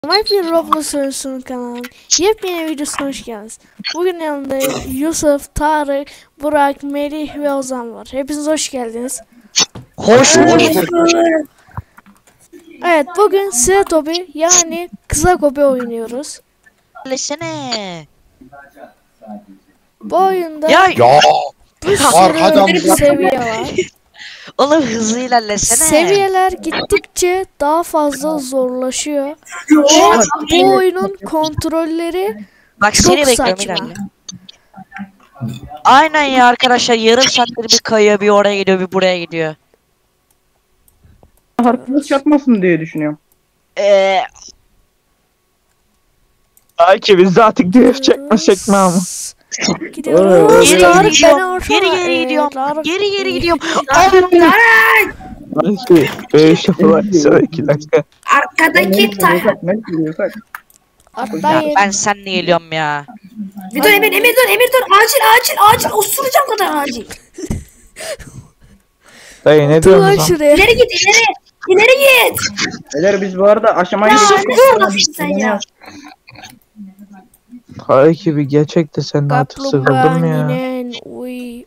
Bir Roblox oyuncusunun kanalının yepyeni videosuna hoş geldiniz. Bugün yanımda Yusuf, Tarık, Burak, Melih ve Ozan var. Hepiniz hoş geldiniz. Hoş bulduk. Evet, bugün Sıra Topu yani kısa kopi oynuyoruz. Lesene. Bu oyunda Ya bir sürü seviye var. oğlum hızlı ilerlesene. Seviyeler gittikçe daha fazla zorlaşıyor. Ve bu oyunun kontrolleri Bak çok seni bekliyorum saçma. ilerle. Aynen ya arkadaşlar, yarım saattir bir kayıyor, bir oraya gidiyor, bir buraya gidiyor. Harpımız yapmasın diye düşünüyorum. Belki biz de artık DF çekme ama. Gidiyoruz. Geri Tarık gidiyorum, beni orta. geri gidiyorum, Tarık- geri gidiyorum. Belki 5-0 sonra 2 dakika. Arkadaki Ne biliyorsak. Atlayın. Ya ben seninle geliyorum ya. bir dur Emir dur acil osuracağım kadar acil. Dayı ne Dur diyorsun lan lan? şuraya. İleri git ileri git. Beyler biz bu arada aşamaya Ya geçtik. ne salaksın sen ya. Belki bir gerçek de sen artık sıkıldım ya. Yine uy.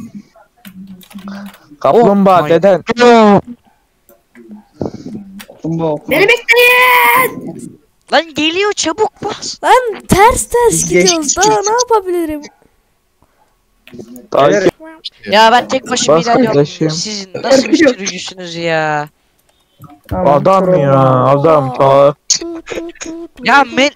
Kaplumbağa Oh, deden. Beni bekleyin. Lan geliyor, çabuk bas. Lan ters Biz gidiyoruz. geçtik. Daha ne yapabilirim? Belki Ya ben tek başıma Bas ilerliyorum. kardeşim. Siz nasıl bir sürücüsünüz ya? adam ya adam ta. Ya men...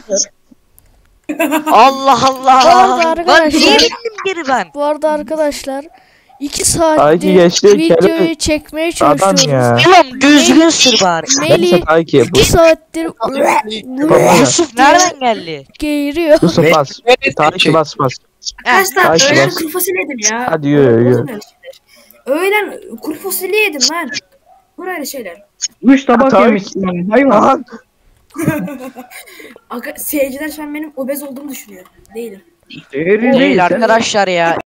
Allah Allah. arada Lan arkadaşlar- niye bindim geri ben? Bu arada arkadaşlar 2 Belki saattir geçti, videoyu kelebek. çekmeye Adam çalışıyoruz. ya. Oğlum düzgün sür bari. Melih Belki bu. 2 saattir Yusuf nereden geldi? geğiriyor. Yusuf bas. Belki bas. Kaç Belki öğlen bas. kuru fasulye yedim ya. Hadi yürü. Öğlen kuru fasulye yedim lan. Böyle şeyler. 3 tabak Tabii. yemişsin. Hayvan. Aha. Seyirciler şu an benim obez olduğumu düşünüyor. Değilim. Değil arkadaşlar ya.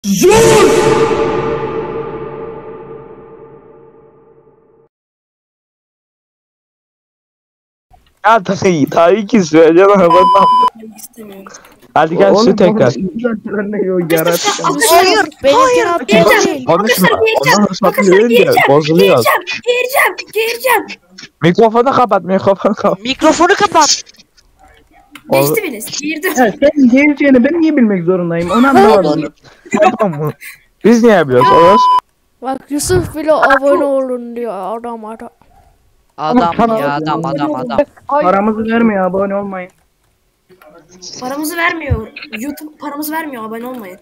Ya tabii ki söyleyeceğim ama ben Ben istemiyorum. hadi gel şu tekrar. Hayır. Benimkini atlayın. Konuşma. Ondan sonra Gireceğim. bozuluyor. Gireceğim. Mikrofonu kapat. Mikrofonu kapat. Geçti beni. Girdim. Ya sen geleceğini ben niye bilmek zorundayım? Onu anlamadım. Tamam mı? Biz niye biliyoruz? Orası. Bak Yusuf bile abone olun diyor adam. Adam ya adam. Paramızı vermiyor abone olmayın. Paramızı vermiyor. YouTube paramızı vermiyor. Abone olmayın.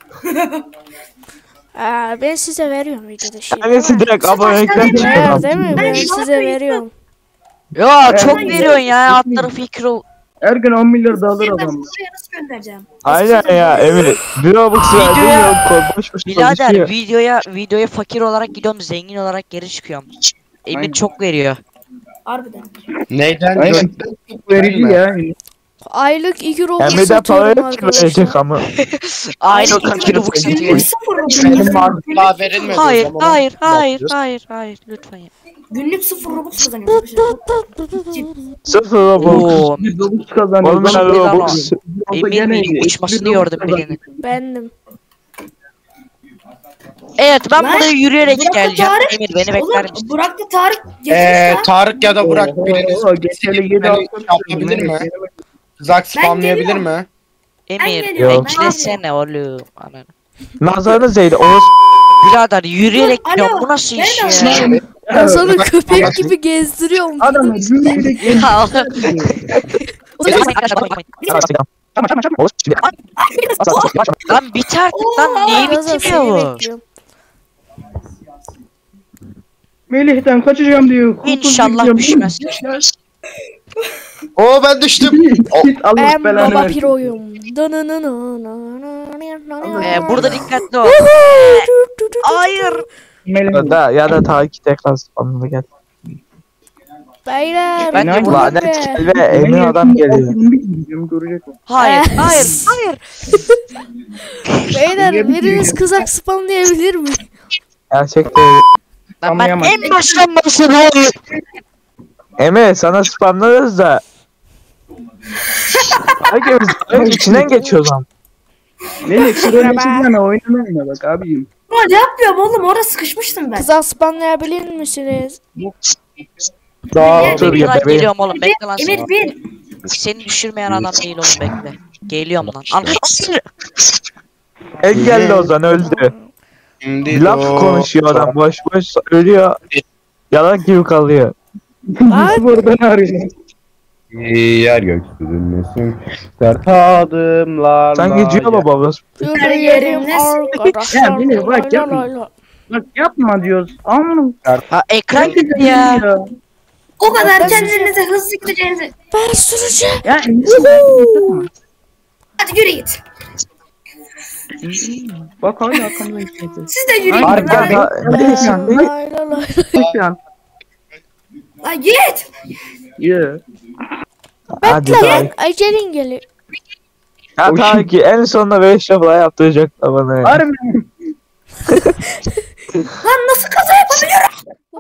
Ben size veriyorum videoda şimdi. Tanesi direkt abonelikten Eğer çıkıyor. değil mi? Ben size veriyorum. Ya çok veriyorsun ya, alt tarafı ikro. Her gün 10 milyar da alır adam. Buraya nasıl göndereceğim? Aynen ya Emir. Bir Robux verdim yok. Boş Birader konuşuyor. videoya fakir olarak gidiyorum, zengin olarak geri çıkıyorum. Emir Aynen. çok veriyor. Harbiden. Neyden? Aynen. Verici ya. Aylık 2 Robux Emir de para satıyorum yok ki verecek arkadaşlar. ama. Aynen Çok 2 Robux satıyor. Benim varlıklığa verilmedi. Hayır, O zaman hayır lütfen ya. Günlük 0 Robux kazanıyor arkadaşlar. Sıfır Robux. Oo, Bir Robux kazanıyor. Olmayan Robux. Robux. Emin uçmasını gördüm birinin. Bendim. Evet ben Lan, buraya yürüyerek Burak da geleceğim. Tarık- Emir beni bekler misin? Burak da Tarık getirmiş Tarık ya da Burak biriniz Geçeli 7 beni yapabilir mi? Zak spamlayabilir geliyorum. mi? Emir geliyorum, Yok. beklesene oğlum. Ananı. Nazarınız değdi. Orası. Birader yürüyerek Alo, gidiyorum. Bu nasıl iş nereden? ya? Ben sana köpek gibi gezdiriyorum. Adamı yürüyerek Ya oğlum. Lan bit artık lan, niye Biraz da bitmiyor seni bu? bekliyorum. Melih'ten kaçacağım diyor. İnşallah düşmez. Oo ben düştüm. Git Allah Ben belanı baba versin. piroyum. Burada dikkatli ol. Hayır. Melih. Ya da ta ki tekrar spamlı gel. Beyler. Bence bu Lanet ne? kelbe emin adam geliyor. Görecek o. Hayır. Eh. Hayır. Beyler biriniz kızak spamlayabilir mi? Gerçekten. Lan ben Anlayamadım. en baştan başladım. Emre sana spamlarız da Sanki biz oyunun içinden geçiyoruz ama. Melih şuraya oynamaya bak abicim. Ulan ne yapıyorum oğlum? Orada sıkışmıştım ben. Kıza spamlayabilir misiniz? Daha Emir, dur ya Lan bebeğim. geliyorum oğlum bekle lan Emir seni. bir. Seni düşürmeyen adam değil oğlum bekle. Geliyorum lan. Al. Engelli Ozan öldü. Şimdi Laf konuşuyor adam boş boş ölüyor. Yalan gibi kalıyor. Lan Buradan arıyor. yer göksündesin. Sert adımlarla. Sen gidiyor baba burası. yürüyelim arkadaşlar. Ya Melih bak Lay yapma. lay lay. Bak yapma diyoruz. Aman. Ha ekran gitti ya. O kadar kendinize hızlı gideceğinizi. Ben süreceğim. Ya Hadi yürü git. bak hala arkamda gitmedi. Siz de yürüyün. Arka Lan Lay lay lay. Lan git. Yeah. Hadi Bekle daha. lan. Ecelin gelir. Ya ta ki en sonunda 5 defa yaptıracaklar bana ya. Harbi. Lan nasıl kaza yapabiliyorum?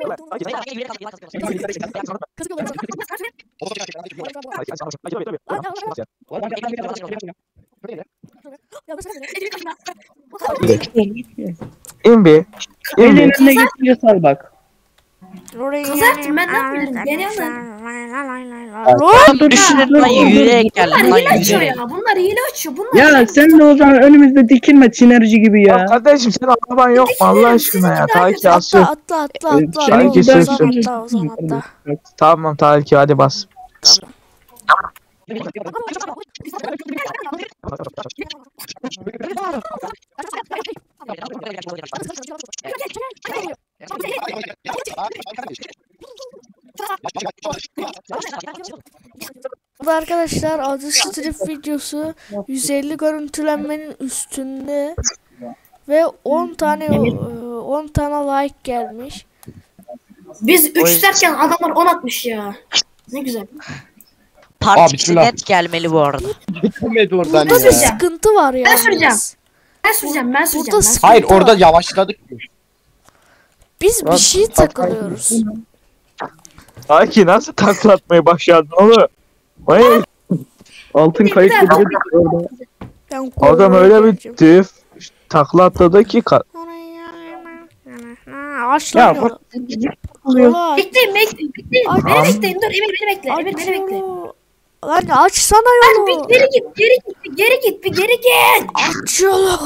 İn bir. İn Melih'in bir. önüne getiriyor sal bak. Kaza yaptım ben ne yapayım? Beni alın. Oğlum düşünün lan yürüyerek geldim Bunlar lan hile açıyor yürüyerek. ya. Bunlar hile açıyor. Bunlar Ya sen de o zaman önümüzde dikilme sinerji gibi Ya ya. kardeşim sen araban yok mu Allah aşkına ya? Ta ki Atla asıyor. atla atla atla. Sanki Ozan sür. atla Ozan atla. Tamam ta ki hadi bas. Bu arkadaşlar Adı Strip videosu 150 görüntülenmenin üstünde ve 10 tane like gelmiş. Biz O 3 yüzden- derken adamlar 10 atmış ya. Ne güzel. Part Abi, 2 bismillah. net gelmeli bu arada. Bitirmedi oradan Burada bir ya. sıkıntı var ya. süreceğim. Ben süreceğim. Ben süreceğim. Burada Ben sıkıntı Hayır var. orada yavaşladık. Biz bir şey takılıyoruz. Ta ki nasıl taklatmayı başardın oğlum? Vay Altın kayıt gibi dedik orada. Ben adam koyuyorum öyle diyeceğim. bir takla atladı ki Aç Ya lan bak. onu. Kolay. Bekleyin bekleyin. Bekleyin. Ay, Beni tamam. bekleyin. Dur Emir beni bekle. Emir beni bekle. Lan açsana Lan yolu. bir geri git. Geri git. Bir geri git. Bir geri git. Aç yolu.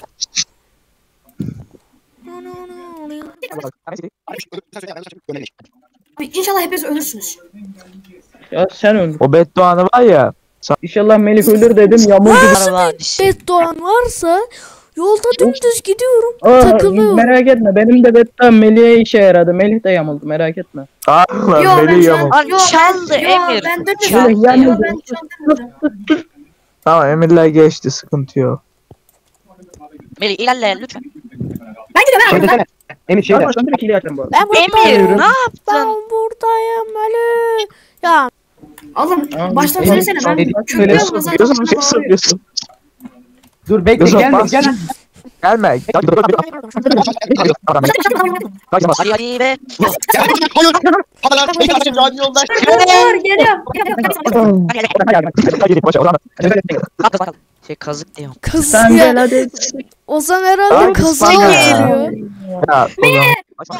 İnşallah hepiniz ölürsünüz. Ya sen öl. o bedduanı var ya. İnşallah Melih ölür dedim yağmur gibi. Araba Beddoğan varsa yolda dümdüz gidiyorum. Aa, Takılıyorum. merak etme benim de beddua Melih'e işe yaradı. Melih de yamuldu merak etme. Lan Yo ben beni şu yamuk. an. Lan çaldı Emir. Ben dönmüyorum. Çaldı Yo ya. ben şu an dönmüyorum. Tamam emirler geçti sıkıntı yok. Melih ilerle lütfen. Ben gidiyorum ben. Emir Şey baştan direkt hile açacağım bu arada. Ben Emir buradayım. ne yaptın? Ben buradayım Ali. Ya Oğlum Tamam, baştan Emir, söylesene ben Emir, köprü Emir, yoluna zaten Yusuf bana Yusuf bağırıyor. Yusuf. Dur bekle Yusuf, gelme bas. gel. Gelme. Hadi hadi be. Hayır. Havalar bekle can yoldaş. Dur geliyorum. Kalk bakalım. Şey kazık diyorum. kız Sen ya. gel hadi. Ozan herhalde Ay, kaza kız bana. geliyor. Ya, o zaman.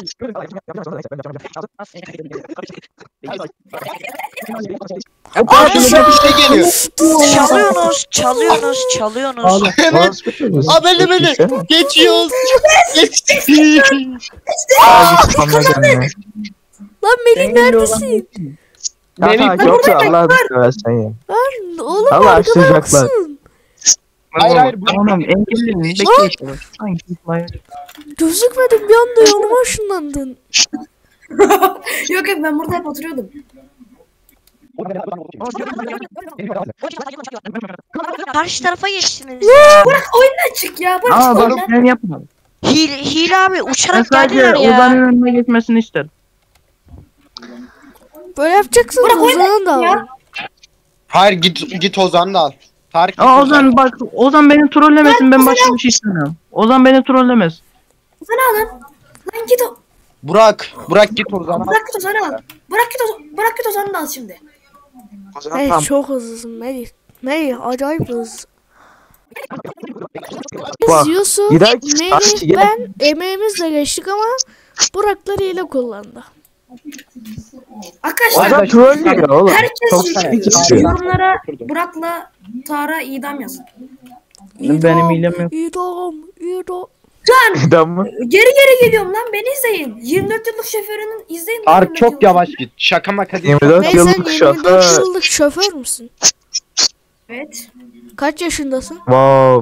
Karşıma bir şey geliyor. Çalıyorsunuz, çalıyorsunuz, çalıyorsunuz. Orospu çocuğu. Abeli beni. Geçiyoruz. Geçtik. Hadi spamla kendine. Lan Melih neredesin? Ya Melih, ta ki yoksa Allah'ını seversen ya. Lan oğlum Allah arkada açtıracaklar. mısın? Hayır. Tamam engelliyim. Bekle işte bak. Sanki Gözükmedin bir anda yanıma ışınlandın. Yok yok ben burada hep oturuyordum. Karşı tarafa geçtiniz. Oyundan çık ya. Bırak Aa çık bak oyundan. ben yapmadım. Hile abi Ben uçarak sadece geldiler Ozan'ın ya. önüne geçmesini isterim. Böyle yapacaksınız Bırak Ozan'ın da ya. var. Hayır git Ozan'ı da al. Tarık Aa Ozan bak Ozan beni trollemesin ben başka bir şey istemiyorum. Ozan beni trollemez. Ozan'ı alın. Lan git Burak git Ozan'ı al. Bırak git Ozan'ı al. Bırak git Ozan'ı da al şimdi. O zaman Melih tamam. çok hızlısın Melih. Melih acayip hızlı. Bak, Yusuf, gider- Melih, Hadi gel. ben emeğimizle geçtik ama Buraklar hile kullandı. Arkadaşlar Ozan trollüyor oğlum. Çok herkes sıkıntı. yorumlara Burak'la Tara idam yazın. Benim hilem yok. İdam, idam. Neden mi? Geri geliyorum lan, beni izleyin. 24 yıllık şoförünün izleyin. lan, Tarık 24 çok yıllık. yavaş git. Şaka maka değil. 24 Hey sen yıllık 24 şoför. yıllık şoför müsün? Evet. Kaç yaşındasın? Wow.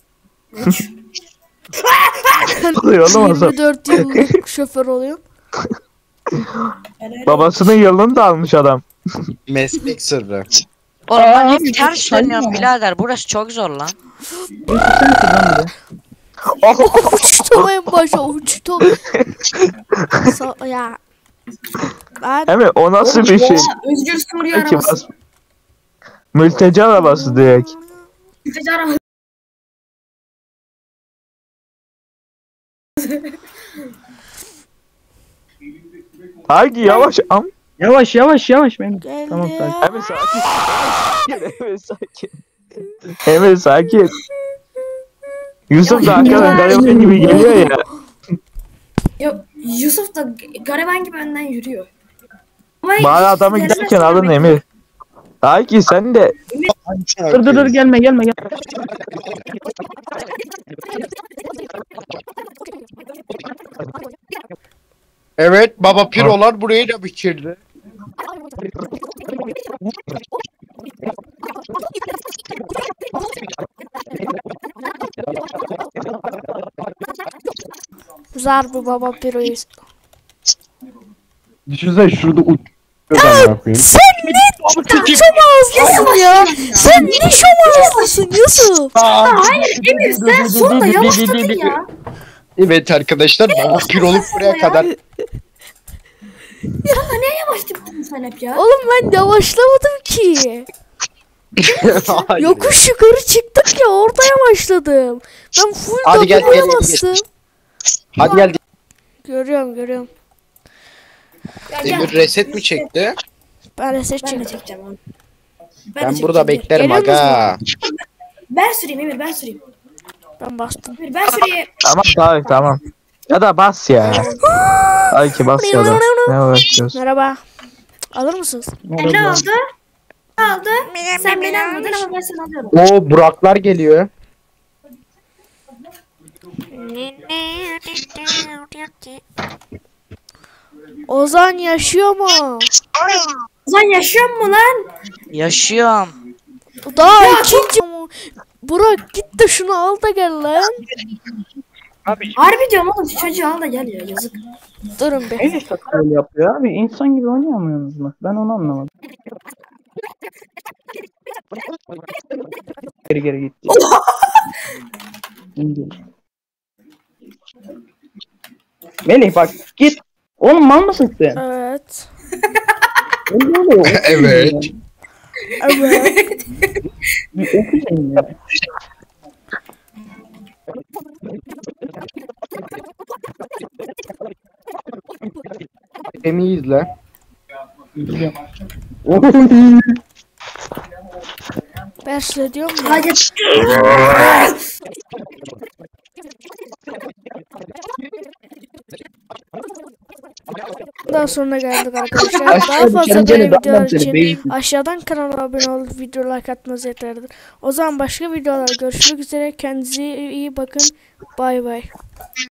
Oluyor oğlum Ozan. 24 yıllık şoför oluyor. Babasının yılını da almış adam. Meslek sırrı. Oğlum ben hep abi, ters saçma. dönüyorum birader. Burası çok zor lan. Uçtum en başa uçtum. Ya. Ben Değil o nasıl bir şey? Özgür Suriye Peki arabası. bas. Mülteci arabası direkt. Mülteci arabası. Hangi yavaş am? Yavaş benim. geldi. Tamam, sakin. Emir sakin. Emir sakin. Emir sakin. Yusuf da arkadan gariban gibi geliyor ya. Ya, Yusuf da gariban gibi önden yürüyor. Ama Bari adamı ilerisine giderken alın sürmek Emir. Sanki sen de Dur gelme. Evet baba pirolar burayı da bitirdi. Zar bu baba piroyu. Düşünsene şurada uç. Sen ne şom ağızlısın ya? Sen ne şom ağızlısın Yusuf? Hayır Emir, sen sonunda yavaşladın ya. Evet arkadaşlar baba piroluk buraya kadar. Yavaş gittin sen hep ya. Oğlum ben yavaşlamadım ki. Hayır. Yokuş yukarı çıktık ya orada yavaşladım. Ben full Hadi gel, W'ye gel, bastım. Hadi gel. Görüyorum. Ya, gel. Emir reset mi çekti? Ben reset Ben de çektim. çekeceğim onu. Ben de burada çekeceğim. beklerim Geliyor aga. Ben süreyim Emir, ben süreyim. Ben bastım. Emir ben süreyim. tamam Tarık tamam. Ya da bas ya. Belki bas ya da. Ne uğraşıyorsun? Merhaba. Alır mısınız? Ne oldu? Ne oldu? Sen beni almadın ama ben seni alıyorum. Oo Buraklar geliyor. Ozan yaşıyor mu? Ozan yaşıyor mu lan? Yaşıyorum. Daha ikinci. Burak git de şunu al da gel lan. Harbi diyorum oğlum, şu çocuğu al da gel ya, yazık. Durun bir. Öyle öyle yapıyor abi. İnsan gibi oynayamıyorsunuz mu? Ben onu anlamadım. Geri gitti. Melih bak git. Oğlum mal mısın sen? Evet. Ne oluyor? Evet. Evet. Bir okuyun ya. Emi izle. Ben size diyorum ya. Hadi. Daha sonra geldik arkadaşlar. Aşağı Daha fazla düşerim, böyle gene videolar dağılırım seni, için beyinsin. aşağıdan kanala abone olup video like atmanız yeterlidir. O zaman başka videolar görüşmek üzere. Kendinize iyi bakın. Bay bay.